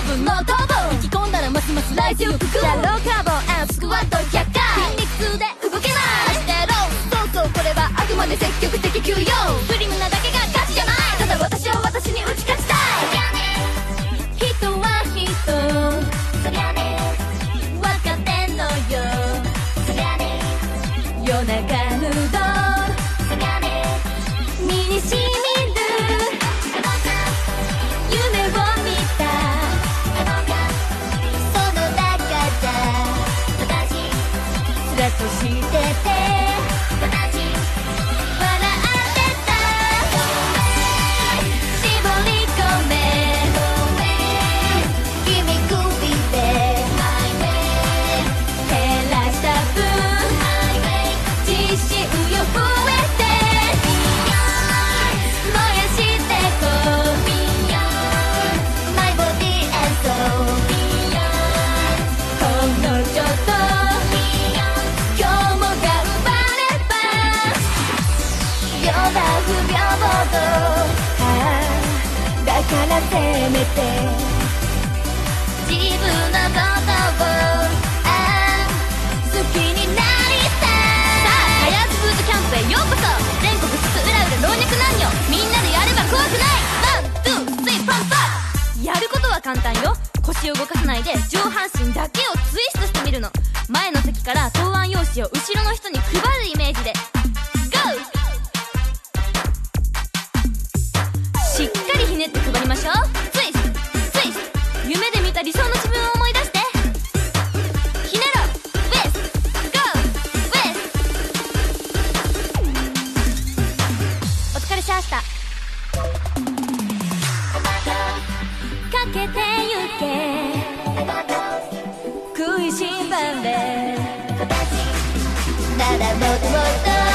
分の頭意気込んだらますますライズよくくらローカーボンスクワット100回筋肉で動けないしてろそうそうこれはあくまで積極的休養スリムなだけが勝ちじゃないただ私は私に打ち勝ちたい人は人そりゃね分かってんのよそりゃね夜中ヌードそりゃね身にしみる夢を見たその中じゃ私スラッとしててだからせめて自分のことを好きになりたいさあ早足ブートキャンプへようこそ全国津々浦々老若男女みんなでやれば怖くないワン、ツー、スリー、パンパンやることは簡単よ腰を動かさないで上半身だけをツイストしてみるの前の席から答案用紙を後ろの人に配るイメージでゴーしっかりひねって配りましょうツイストツイスト夢で見た理想の自分を思い出してひねろウエストゴーウエストお疲れしましたかけてゆけ食いしん坊でまだもっともっと